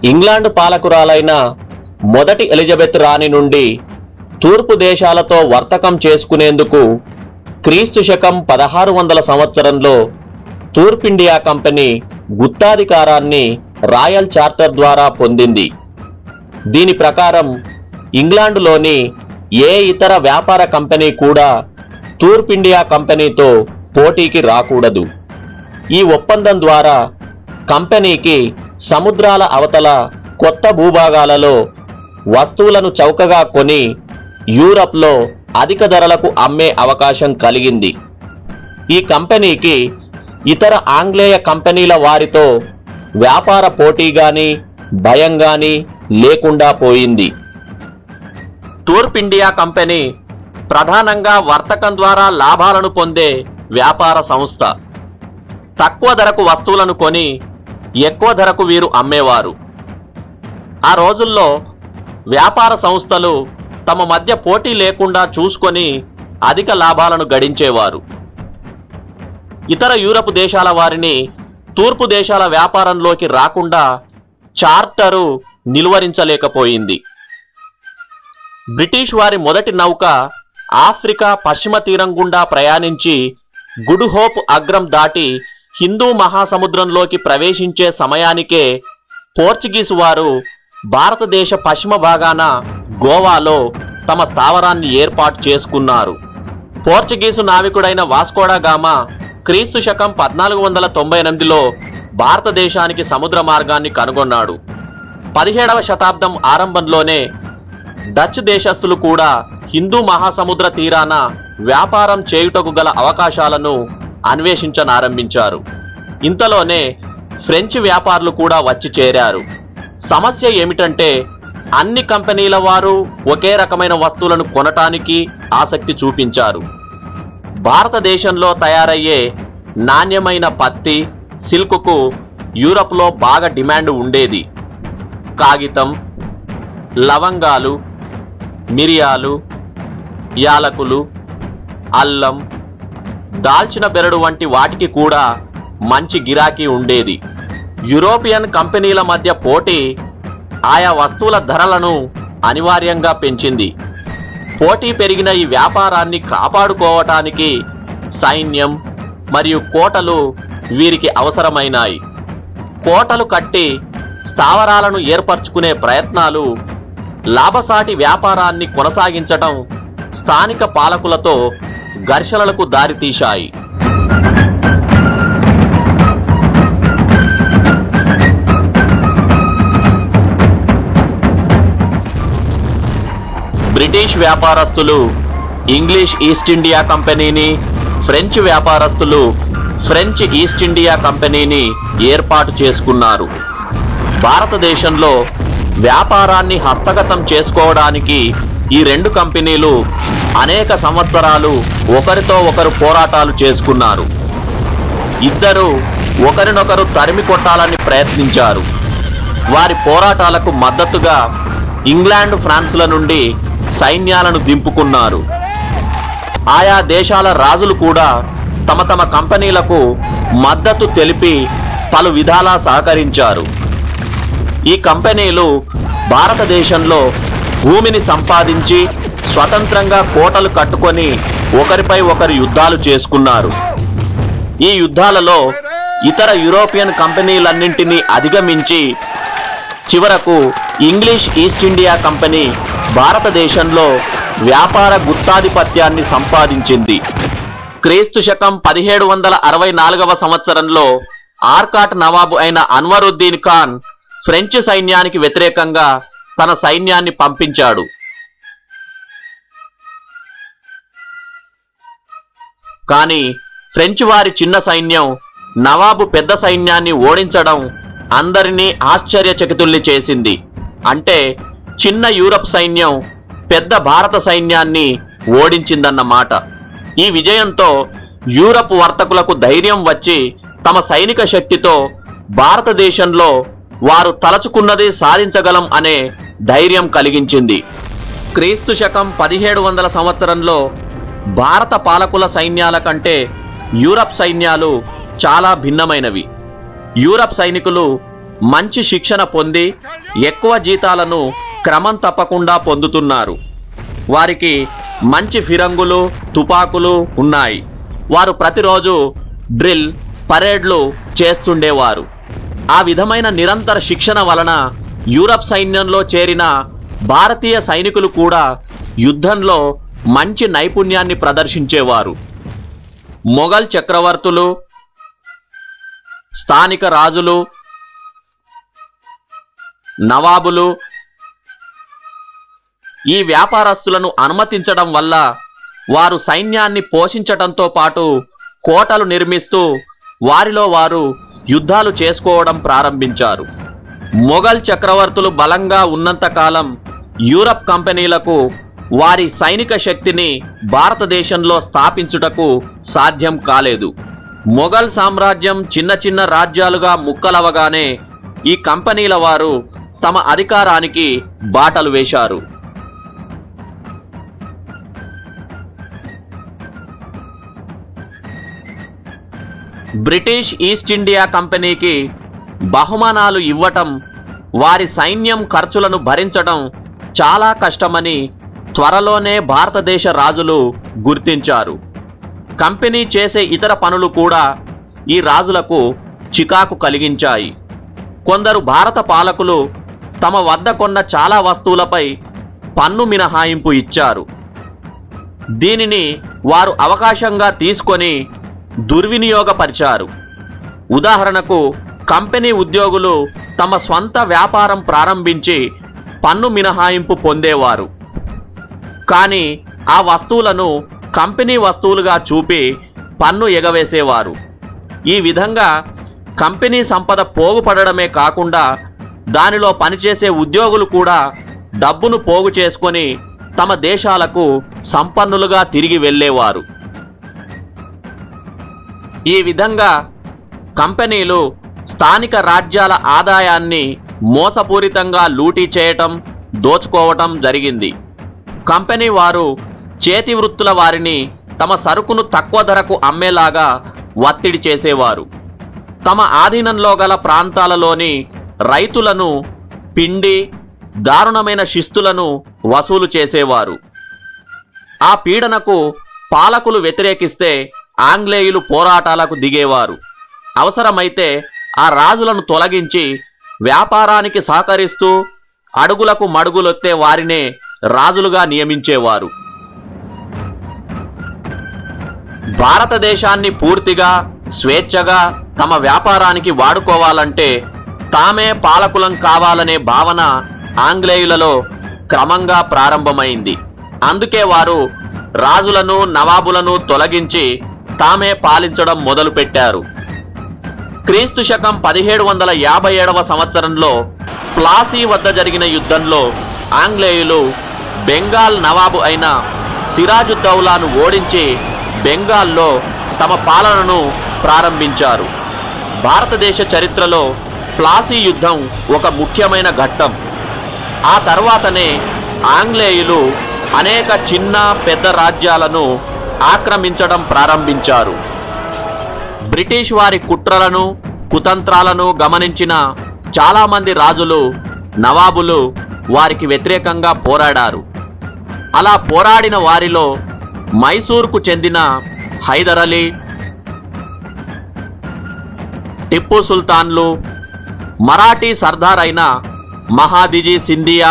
England పాలకురాలైన మొదటి Elizabeth రాణి నుండి తూర్పు దేశాలతో వర్తకం చేసుకునేందుకు క్రీస్తు శకం 1600 సంవత్సరంలో తూర్పిండియా కంపెనీ గుత్తాధికారాన్ని రాయల్ చార్టర్ ద్వారా పొందింది. దీని ప్రకారం ఇంగ్లాండులోని ఏ ఇతర వ్యాపార కంపెనీ కూడా తూర్పిండియా కంపెనీతో పోటీకి రాకూడదు. ఈ ఒప్పందం ద్వారా కంపెనీకి సముద్రాల అవతల కొత్త భూభాగాలలో వస్తువులను చౌకగా కొని యూరప్లో అధిక ధరలకు అమ్మే అవకాశం కలిగింది. ఈ కంపెనీకి ఇతర ఆంగ్లేయ కంపెనీల వారితో వ్యాపార పోటీ గాని భయం గాని లేకుండా పోయింది. తూర్పిండియా కంపెనీ ప్రధానంగా వర్తకం ద్వారా లాభాలను పొందే వ్యాపార సంస్థ. తక్కువ ధరకు వస్తువులను కొని ఎక్కువ ధరకు వీరు అమ్మేవారు. ఆ రోజుల్లో వ్యాపార సంస్థలు తమ మధ్య పోటీ లేకుండా చూసుకొని అధిక లాభాలను గడించేవారు. ఇతర యూరప్ దేశాల వారిని తూర్పు దేశాల వ్యాపారంలోకి రాకుండా చార్టరు నిలువరించలేకపోయింది. బ్రిటిష్ వారి మొదటి నౌక ఆఫ్రికా పశ్చిమ తీరం గుండా ప్రయాణించి గుడ్ హోప్ అగ్రం దాటి హిందూ మహాసముద్రంలోకి ప్రవేశించే సమయానికే పోర్చుగీసు వారు భారతదేశ పశ్చిమ భాగాన గోవాలో తమ స్థావరాన్ని ఏర్పాటు చేసుకున్నారు. పోర్చుగీసు నావికుడైన వాస్కోడా గామా క్రీస్తు శకం 1498లో భారతదేశానికి సముద్ర మార్గాన్ని కనుగొన్నాడు. 17వ శతాబ్దం ఆరంభంలోనే డచ్ దేశస్థులు కూడా హిందూ మహాసముద్ర తీరాన వ్యాపారం చేయుటకు గల అవకాశాలను అన్వేషించనారంభించారు. ఇంతలోనే ఫ్రెంచ్ వ్యాపారులు కూడా వచ్చి చేరారు. సమస్య ఏమిటంటే అన్ని కంపెనీల వారు ఒకే రకమైన వస్తువులను కొనటానికి ఆసక్తి చూపించారు. భారతదేశంలో తయారయ్యే నాణ్యమైన పత్తి, సిల్క్కు యూరప్లో బాగా డిమాండ్ ఉండేది. కాగితం, లవంగాలు, మిరియాలు, యాలకులు, అల్లం, దాల్చిన బెరడు వంటి వాటికి కూడా మంచి గిరాకీ ఉండేది. యూరోపియన్ కంపెనీల మధ్య పోటీ ఆయా వస్తువుల ధరలను అనివార్యంగా పెంచింది. పోటీ పెరిగిన ఈ వ్యాపారాన్ని కాపాడుకోవటానికి సైన్యం మరియు కోటలు వీరికి అవసరమైనాయి. కోటలు కట్టి స్థావరాలను ఏర్పరచుకునే ప్రయత్నాలు లాభసాటి వ్యాపారాన్ని కొనసాగించటం స్థానిక పాలకులతో ఘర్షణలకు దారితీశాయి. బ్రిటిష్ వ్యాపారస్తులు ఇంగ్లీష్ ఈస్ట్ ఇండియా కంపెనీని, ఫ్రెంచ్ వ్యాపారస్తులు ఫ్రెంచ్ ఈస్ట్ ఇండియా కంపెనీని ఏర్పాటు చేసుకున్నారు. భారతదేశంలో వ్యాపారాన్ని హస్తగతం చేసుకోవడానికి ఈ రెండు కంపెనీలు అనేక సంవత్సరాలు ఒకరితో ఒకరు పోరాటాలు చేసుకున్నారు. ఇద్దరు ఒకరినొకరు తరిమి కొట్టాలని ప్రయత్నించారు. వారి పోరాటాలకు మద్దతుగా ఇంగ్లాండ్, ఫ్రాన్స్ల నుండి సైన్యాలను దింపుకున్నారు. ఆయా దేశాల రాజులు కూడా తమ తమ కంపెనీలకు మద్దతు తెలిపి పలు విధాలా సహకరించారు. ఈ కంపెనీలు భారతదేశంలో భూమిని సంపాదించి స్వతంత్రంగా కోటలు కట్టుకొని ఒకరిపై ఒకరు యుద్ధాలు చేసుకున్నారు. ఈ యుద్ధాలలో ఇతర యూరోపియన్ కంపెనీలన్నింటినీ అధిగమించి చివరకు ఇంగ్లీష్ ఈస్ట్ ఇండియా కంపెనీ భారతదేశంలో వ్యాపార గుత్తాధిపత్యాన్ని సంపాదించింది. క్రీస్తు శకం 1764వ సంవత్సరంలో ఆర్కాట్ నవాబు అయిన అన్వరుద్దీన్ ఖాన్ ఫ్రెంచ్ సైన్యానికి వ్యతిరేకంగా తన సైన్యాన్ని పంపించాడు. కానీ ఫ్రెంచ్ వారి చిన్న సైన్యం నవాబు పెద్ద సైన్యాన్ని ఓడించడం అందరినీ ఆశ్చర్యచకితుల్ని చేసింది. అంటే చిన్న యూరప్ సైన్యం పెద్ద భారత సైన్యాన్ని ఓడించిందన్నమాట. ఈ విజయంతో యూరప్ వర్తకులకు ధైర్యం వచ్చి తమ సైనిక శక్తితో భారతదేశంలో వారు తలచుకున్నది సాధించగలం అనే ధైర్యం కలిగించింది. క్రీస్తు శకం 1700 సంవత్సరంలో భారత పాలకుల సైన్యాల కంటే యూరప్ సైన్యాలు చాలా భిన్నమైనవి. యూరప్ సైనికులు మంచి శిక్షణ పొంది ఎక్కువ జీతాలను క్రమం తప్పకుండా పొందుతున్నారు. వారికి మంచి ఫిరంగులు, తుపాకులు ఉన్నాయి. వారు ప్రతిరోజు డ్రిల్, పరేడ్లు చేస్తుండేవారు. ఆ విధమైన నిరంతర శిక్షణ వలన యూరప్ సైన్యంలో చేరిన భారతీయ సైనికులు కూడా యుద్ధంలో మంచి నైపుణ్యాన్ని ప్రదర్శించేవారు. మొఘల్ చక్రవర్తులు, స్థానిక రాజులు, నవాబులు ఈ వ్యాపారస్తులను అనుమతించడం వల్ల వారు సైన్యాన్ని పోషించడంతో పాటు కోటలు నిర్మిస్తూ వారిలో వారు యుద్ధాలు చేసుకోవడం ప్రారంభించారు. మొఘల్ చక్రవర్తులు బలంగా ఉన్నంతకాలం యూరప్ కంపెనీలకు వారి సైనిక శక్తిని భారతదేశంలో స్థాపించుటకు సాధ్యం కాలేదు. మొఘల్ సామ్రాజ్యం చిన్న చిన్న రాజ్యాలుగా ముక్కలవగానే ఈ కంపెనీల వారు తమ అధికారానికి బాటలు వేశారు. బ్రిటిష్ ఈస్ట్ ఇండియా కంపెనీకి బహుమానాలు ఇవ్వటం, వారి సైన్యం ఖర్చులను భరించడం చాలా కష్టమని త్వరలోనే భారతదేశ రాజులు గుర్తించారు. కంపెనీ చేసే ఇతర పనులు కూడా ఈ రాజులకు చికాకు కలిగించాయి. కొందరు భారత పాలకులు తమ వద్ద కొన్న చాలా వస్తువులపై పన్ను మినహాయింపు ఇచ్చారు. దీనిని వారు అవకాశంగా తీసుకొని దుర్వినియోగపరిచారు. ఉదాహరణకు, కంపెనీ ఉద్యోగులు తమ స్వంత వ్యాపారం ప్రారంభించి పన్ను మినహాయింపు పొందేవారు. కానీ ఆ వస్తువులను కంపెనీ వస్తువులుగా చూపి పన్ను ఎగవేసేవారు. ఈ విధంగా కంపెనీ సంపద పోగుపడడమే కాకుండా దానిలో పనిచేసే ఉద్యోగులు కూడా డబ్బును పోగు చేసుకొని తమ దేశాలకు సంపన్నులుగా తిరిగి వెళ్ళేవారు. ఈ విధంగా కంపెనీలు స్థానిక రాజ్యాల ఆదాయాన్ని మోసపూరితంగా లూటీ చేయటం, దోచుకోవటం జరిగింది. కంపెనీ వారు చేతి వృత్తుల వారిని తమ సరుకును తక్కువ ధరకు అమ్మేలాగా ఒత్తిడి చేసేవారు. తమ ఆధీనంలో గల ప్రాంతాలలోని రైతులను పిండి, దారుణమైన శిస్తులను వసూలు చేసేవారు. ఆ పీడనకు పాలకులు వ్యతిరేకిస్తే ఆంగ్లేయులు పోరాటాలకు దిగేవారు. అవసరమైతే ఆ రాజులను తొలగించి వ్యాపారానికి సహకరిస్తూ అడుగులకు మడుగులొత్తే వారినే రాజులుగా నియమించేవారు. భారతదేశాన్ని పూర్తిగా స్వేచ్ఛగా తమ వ్యాపారానికి వాడుకోవాలంటే తామే పాలకులం కావాలనే భావన ఆంగ్లేయులలో క్రమంగా ప్రారంభమైంది. అందుకే వారు రాజులను, నవాబులను తొలగించి తామే పాలించడం మొదలుపెట్టారు. క్రీస్తు శకం 1757వ సంవత్సరంలో ప్లాసీ వద్ద జరిగిన యుద్ధంలో ఆంగ్లేయులు బెంగాల్ నవాబు అయిన సిరాజుద్దౌలాను ఓడించి బెంగాల్లో తమ పాలనను ప్రారంభించారు. భారతదేశ చరిత్రలో ప్లాసీ యుద్ధం ఒక ముఖ్యమైన ఘట్టం. ఆ తర్వాతనే ఆంగ్లేయులు అనేక చిన్న పెద్ద రాజ్యాలను ఆక్రమించడం ప్రారంభించారు. బ్రిటిష్ వారి కుట్రలను, కుతంత్రాలను గమనించిన చాలామంది రాజులు, నవాబులు వారికి వ్యతిరేకంగా పోరాడారు. అలా పోరాడిన వారిలో మైసూర్కు చెందిన హైదర్ అలీ, టిప్పు సుల్తాన్లు, మరాఠీ సర్దార్ అయిన మహాదిజీ సింధియా,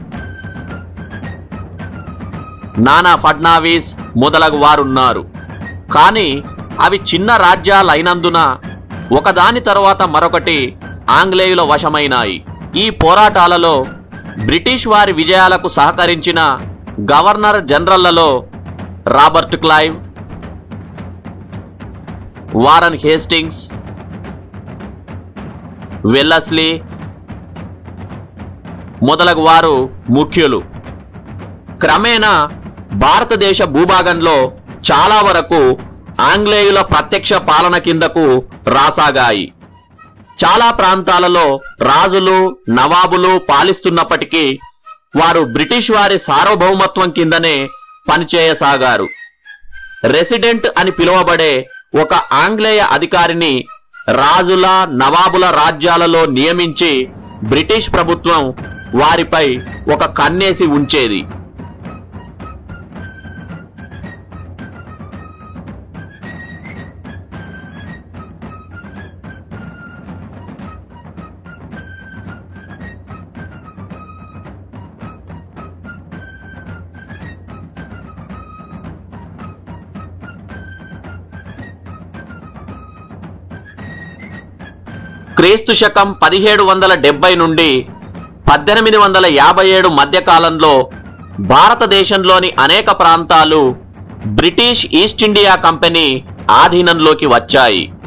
నానా ఫడ్నావీస్ మొదలగు వారున్నారు. కానీ అవి చిన్న రాజ్యాలైనందున ఒకదాని తర్వాత మరొకటి ఆంగ్లేయుల వశమైనాయి. ఈ పోరాటాలలో బ్రిటిష్ వారి విజయాలకు సహకరించిన గవర్నర్ జనరల్లలో Robert Clive, Warren Hastings, Wellesley మొదలగు వారు ముఖ్యులు. క్రమేణా భారతదేశ భూభాగంలో చాలా వరకు ఆంగ్లేయుల ప్రత్యక్ష పాలన కిందకు రాసాగాయి. చాలా ప్రాంతాలలో రాజులు, నవాబులు పాలిస్తున్నప్పటికీ వారు బ్రిటిష్ వారి సార్వభౌమత్వం కిందనే పనిచేయసాగారు. రెసిడెంట్ అని పిలువబడే ఒక ఆంగ్లేయ అధికారిని రాజుల నవాబుల రాజ్యాలలో నియమించి బ్రిటిష్ ప్రభుత్వం వారిపై ఒక కన్నేసి ఉంచేది. క్రీస్తు శకం 1770 నుండి 1857 మధ్యకాలంలో భారతదేశంలోని అనేక ప్రాంతాలు బ్రిటిష్ ఈస్ట్ ఇండియా కంపెనీ ఆధీనంలోకి వచ్చాయి.